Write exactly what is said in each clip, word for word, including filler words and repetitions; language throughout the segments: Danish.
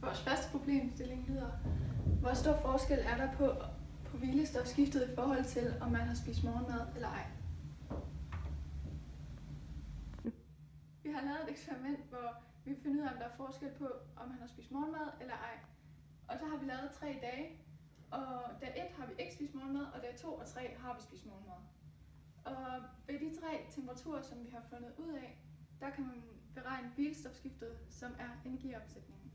Vores første problemstilling lyder: hvor stor forskel er der på, på hvilestofskiftet i forhold til, om man har spist morgenmad eller ej? Vi har lavet et eksperiment, hvor vi finder ud af, om der er forskel på, om man har spist morgenmad eller ej. Og så har vi lavet tre dage, og dag et har vi ikke spist morgenmad, og dag to og tre har vi spist morgenmad. Og ved de tre temperaturer, som vi har fundet ud af, der kan man beregne hvilestofskiftet, som er energiomsætningen.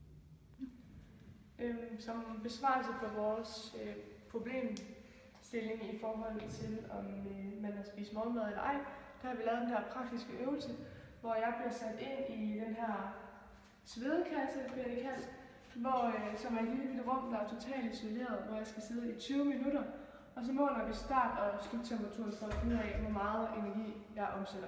Øhm, som besvarelse på vores øh, problemstilling i forhold til, om øh, man har spist morgenmad eller ej, der har vi lavet den her praktiske øvelse, hvor jeg bliver sat ind i den her svedekasse, bliver det kaldt, hvor, øh, som er et lille bitte rum, der er totalt isoleret, hvor jeg skal sidde i tyve minutter, og så måler vi start- og sluttemperaturen for at finde ud af, hvor meget energi jeg omsætter.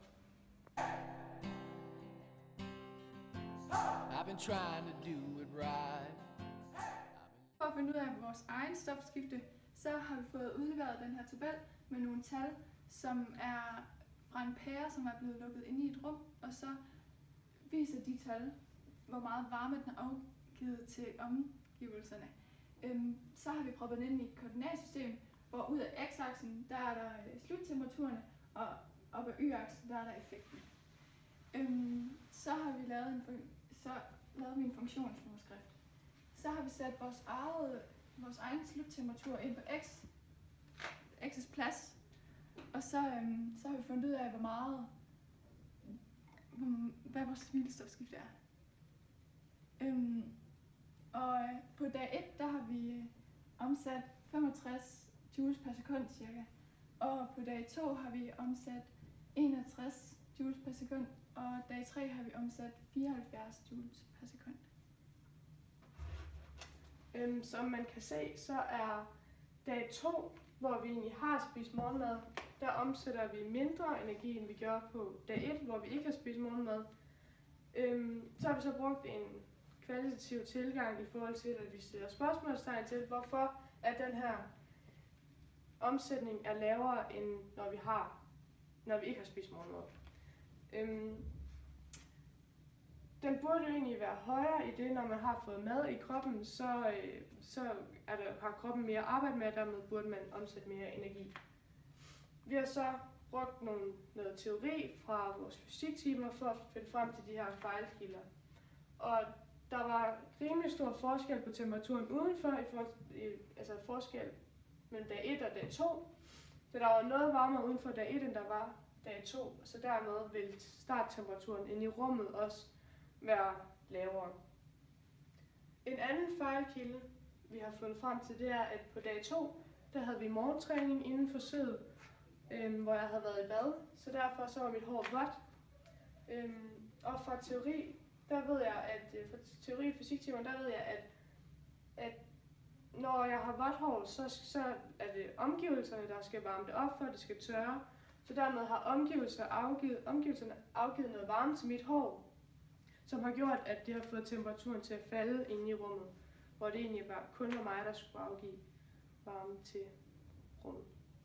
I've been trying to do it right. For at finde ud af vores egen stofskifte, så har vi fået udleveret den her tabel med nogle tal, som er fra en pære, som er blevet lukket inde i et rum, og så viser de tal, hvor meget varme den er afgivet til omgivelserne. Øhm, så har vi proppet den ind i et koordinatsystem, hvor ud af x-aksen, der er der sluttemperaturerne, og op ad y-aksen, der er der effekten. Øhm, så har vi lavet en, så lavet vi en funktionsforskrift. Så har vi sat vores, eget, vores egen sluttemperatur ind på x, x's plads, og så, øhm, så har vi fundet ud af, hvor meget, hvad vores hvilestofskifte er. Øhm, og på dag et, der har vi omsat femogtres joules per sekund cirka, og på dag to har vi omsat enogtres joules per sekund, og dag tre har vi omsat fireoghalvfjerds joules per sekund. Øhm, som man kan se, så er dag to, hvor vi egentlig har spist morgenmad, der omsætter vi mindre energi, end vi gjorde på dag et, hvor vi ikke har spist morgenmad. Øhm, så har vi så brugt en kvalitativ tilgang i forhold til, at vi stiller spørgsmålstegn til, hvorfor at den her omsætning er lavere, end når vi, har, når vi ikke har spist morgenmad. Øhm, Den burde jo egentlig være højere i det, når man har fået mad i kroppen, så, øh, så er der, har kroppen mere arbejde med, og dermed burde man omsætte mere energi. Vi har så brugt nogle, noget teori fra vores fysiktimer for at finde frem til de her fejlkilder. Og der var rimelig stor forskel på temperaturen udenfor, i forhold, i, altså forskel mellem dag et og dag to. Så der var noget varmere udenfor dag et, end der var dag to, så dermed vil starttemperaturen inde i rummet også være lavere. En anden fejlkilde, vi har fundet frem til, det er, at på dag to, der havde vi morgentræning inden forsøget, øhm, hvor jeg havde været i bad, så derfor så var mit hår vådt. Øhm, og fra teori, der ved jeg, at fra teori og fysiktimer, der ved jeg, at, at når jeg har vådt hår, så, så er det omgivelserne, der skal varme det op, for at det skal tørre. Så dermed har omgivelserne afgivet, omgivelserne afgivet noget varme til mit hår, som har gjort, at det har fået temperaturen til at falde inde i rummet, hvor det egentlig var, kun var mig, der skulle afgive varme til rummet.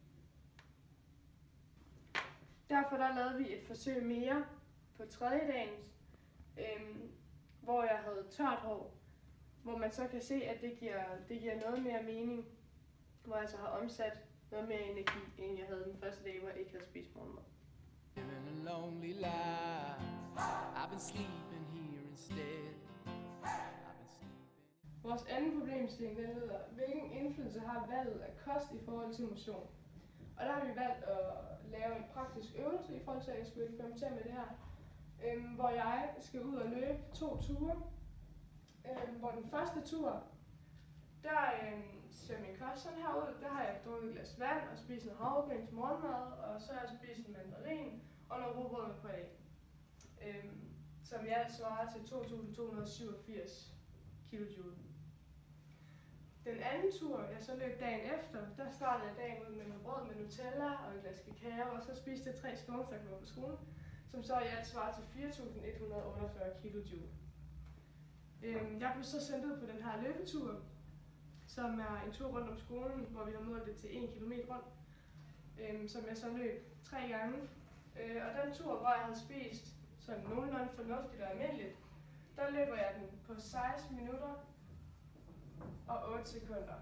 Derfor der lavede vi et forsøg mere på tredje dagen, øhm, hvor jeg havde tørt hår, hvor man så kan se, at det giver, det giver noget mere mening, hvor jeg så har omsat noget mere energi, end jeg havde den første dag, hvor jeg ikke havde spist morgenmad. Living a lonely life. I've been sleeping here instead. I've been sleeping. Vores anden problemstilling, den lyder: hvilken indflydelse har valget af kost i forhold til motion? Og der har vi valgt at lave en praktisk øvelse i forhold til, at jeg skulle eksperimentere med det her, øhm, hvor jeg skal ud og løbe to ture. Øhm, hvor den første tur, der øhm, ser min kost sådan her ud. Der har jeg drukket et glas vand og spist noget havregryn til morgenmad, og så har jeg spist en mandarin og noget rugbrød med på dag, øhm, som i alt svarer til to tusind to hundrede syvogfirs kilojoule. Den anden tur, jeg så løb dagen efter, der startede jeg dagen ud med noget brød med Nutella og et glas kakao, og så spiste jeg tre skålstakler på skolen, som så i alt svarer til fire tusind et hundrede otteogfyrre kilojoule. Øhm, jeg blev så sendt ud på den her løbetur, som er en tur rundt om skolen, hvor vi har målt det til en kilometer rundt, øhm, som jeg så løb tre gange. Øh, og den tur, hvor jeg havde spist sådan nogenlunde fornuftigt og almindeligt, der løber jeg den på seksten minutter og otte sekunder.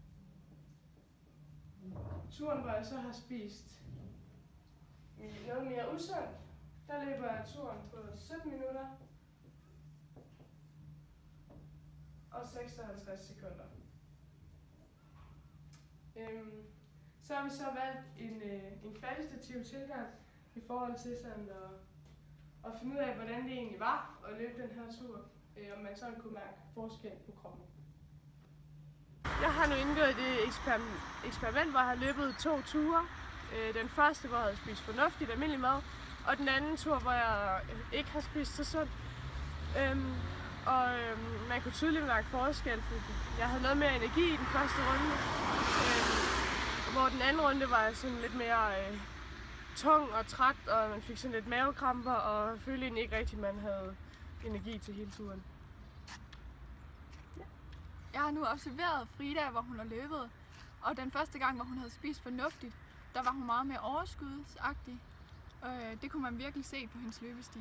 Turen, hvor jeg så har spist noget mere usundt, der løber jeg turen på sytten minutter og seksoghalvtreds sekunder. Øhm, så har vi så valgt en, øh, en kvalitativ tilgang i forhold til sådan at, at finde ud af, hvordan det egentlig var at løbe den her tur, øh, om man sådan kunne mærke forskel på kroppen. Jeg har nu indgået i det eksperiment, eksperiment, hvor jeg har løbet to ture. Øh, den første, hvor jeg havde spist fornuftigt almindelig mad, og den anden tur, hvor jeg ikke har spist så sundt. Øhm, og øhm, man kunne tydeligt mærke forskel, fordi jeg havde noget mere energi i den første runde, øhm, hvor den anden runde var jeg sådan lidt mere øh, tung og træt, og man fik sådan lidt mavekramper, og følte egentlig ikke rigtigt, at man havde energi til hele turen. Jeg har nu observeret Frida, hvor hun har løbet, og den første gang, hvor hun havde spist fornuftigt, der var hun meget mere overskudsagtig. Øh, det kunne man virkelig se på hendes løbestil.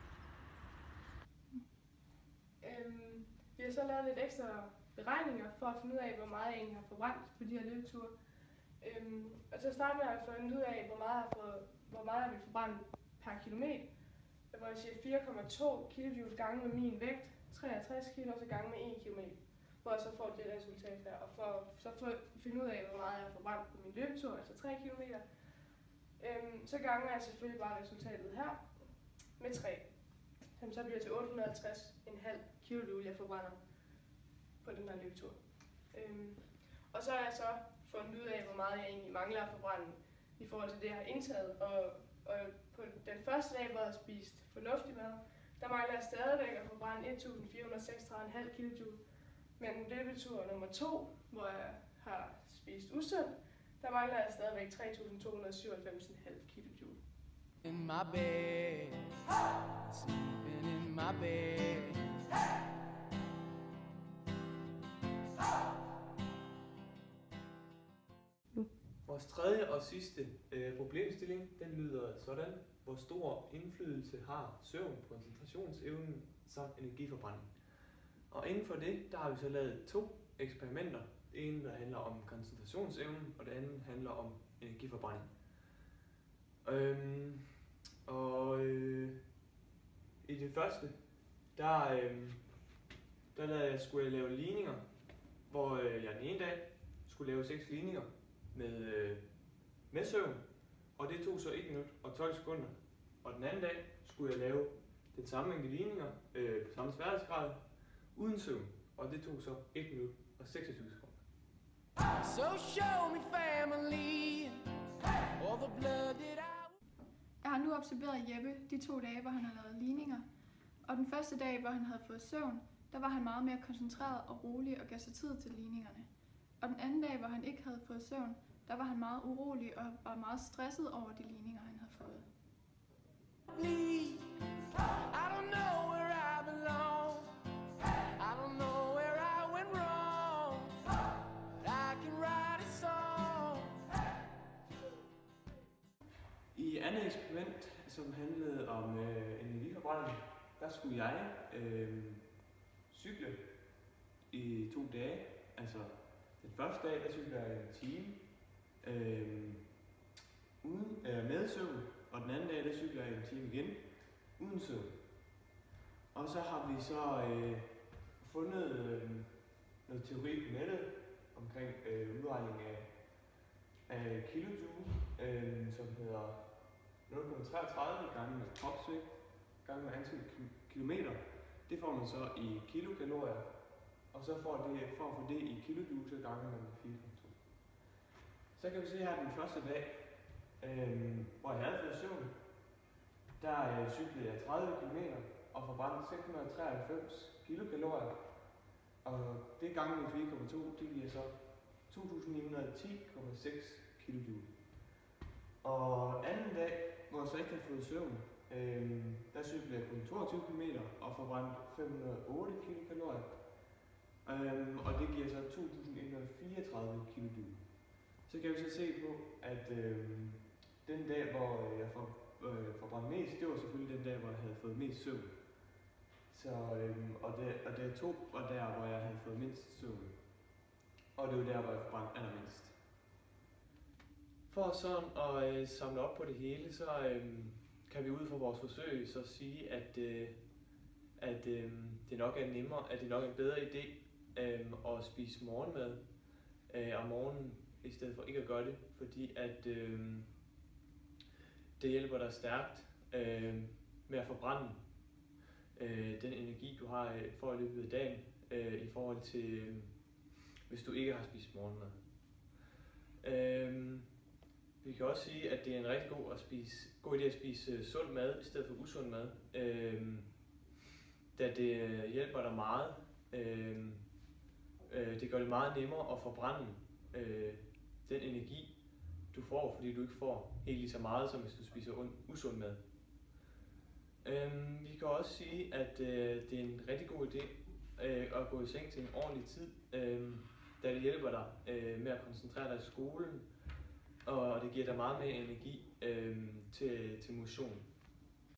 Øhm, vi har så lavet lidt ekstra beregninger for at finde ud af, hvor meget jeg egentlig har forbrændt på de her løbeture. Øhm, og til at starte med har jeg fundet ud af, hvor meget jeg, fået, hvor meget jeg vil forbrænde per kilometer. Hvor jeg siger fire komma to kilojoule gange med min vægt, treogtres kilo, og så gange med en kilometer. Hvor jeg så får det resultat her, og for så for at finde ud af, hvor meget jeg har forbrændt på min løbetur, altså tre kilometer, øhm, så ganger jeg selvfølgelig bare resultatet her med tre. Som så bliver til otte hundrede og halvtreds komma fem kilojoule, jeg forbrænder på den her løbetur. Øhm, og så har jeg så fundet ud af, hvor meget jeg egentlig mangler at forbrænde i forhold til det, jeg har indtaget. Og, og på den første dag, hvor jeg har spist fornuftig mad, der mangler jeg stadigvæk at forbrænde et tusind fire hundrede og seksogtredive komma fem kilojoule. Men løbetur nummer to, hvor jeg har spist usundt, der mangler jeg stadigvæk tre tusind to hundrede og syvoghalvfems komma fem kilojoule. In my bed, sleeping in my bed. Vores tredje og sidste øh, problemstilling, den lyder sådan: hvor stor indflydelse har søvn, koncentrationsevnen samt energiforbrænding? Og inden for det, der har vi så lavet to eksperimenter. Det ene, der handler om koncentrationsevnen, og det andet handler om energiforbrænding. Øhm, og øh, i det første, der, øh, der lavede, skulle jeg lave ligninger, hvor øh, jeg den ene dag skulle lave seks ligninger med, øh, med søvn, og det tog så et minut og tolv sekunder. Og den anden dag skulle jeg lave den samme mængde ligninger øh, på samme sværhedsgrad uden søvn, og det tog så et minut og seksogtyve sekunder. So show me family, all the blood that I... Jeg har nu observeret Jeppe de to dage, hvor han har lavet ligninger. Og den første dag, hvor han havde fået søvn, der var han meget mere koncentreret og rolig og gav sig tid til ligningerne. Og den anden dag, hvor han ikke havde fået søvn, der var han meget urolig og var meget stresset over de ligninger, han havde fået. I don't know where I belong. I don't know where I went wrong. But I can write a song. I andet eksperiment, som handlede om øh, energiforbrænding, der skulle jeg øh, cykle i to dage. Altså den første dag, der cyklede jeg en time øh, uden, øh, med søvn, og den anden dag, der cykler jeg en time igen uden søvn. Og så har vi så øh, fundet øh, noget teori på nettet omkring øh, udregning af, af kilojoule, øh, som hedder nul komma treogtredive gange med kropsvægt gange med antal kilometer. Det får man så i kilokalorier, og så får det, for at få det i kilojoule, så gange med fire komma to. Så kan vi se her den første dag, øh, hvor jeg havde fået søvn. Der øh, cyklede jeg tredive kilometer og forbrændte seks hundrede og treoghalvfems kilokalorier. Og det gange med fire komma to, det giver så to tusind ni hundrede og ti komma seks kilojoule. Og anden dag, hvor jeg så ikke havde fået søvn, øh, der cyklede jeg kun toogtyve kilometer og forbrændte fem hundrede og otte kilokalorier. Øh, og det giver så to tusind et hundrede og fireogtredive kilojoule. Så kan vi så se på, at øh, den dag, hvor jeg for, øh, forbrændte mest, det var selvfølgelig den dag, hvor jeg havde fået mest søvn. Så, øhm, og, det, og det to var der, hvor jeg havde fået mindst søvn. Og det var der, hvor jeg forbrændte allermindst. For sådan at øh, samle op på det hele, så øh, kan vi ud fra vores forsøg så sige, at, øh, at øh, det nok er nemmere, at det nok er en bedre idé øh, at spise morgenmad øh, om morgenen, i stedet for ikke at gøre det, fordi at øh, det hjælper dig stærkt øh, med at forbrænde øh, den energi, du har øh, for i løbet af dagen, øh, i forhold til, øh, hvis du ikke har spist morgenmad. Øh, vi kan også sige, at det er en rigtig god, at spise, god idé at spise øh, sund mad, i stedet for usund mad, øh, da det øh, hjælper dig meget. Øh, øh, det gør det meget nemmere at forbrænde øh, den energi, du får, fordi du ikke får helt lige så meget, som hvis du spiser usund mad. Øhm, vi kan også sige, at øh, det er en rigtig god idé øh, at gå i seng til en ordentlig tid, øh, da det hjælper dig øh, med at koncentrere dig i skolen, og det giver dig meget mere energi øh, til, til motion.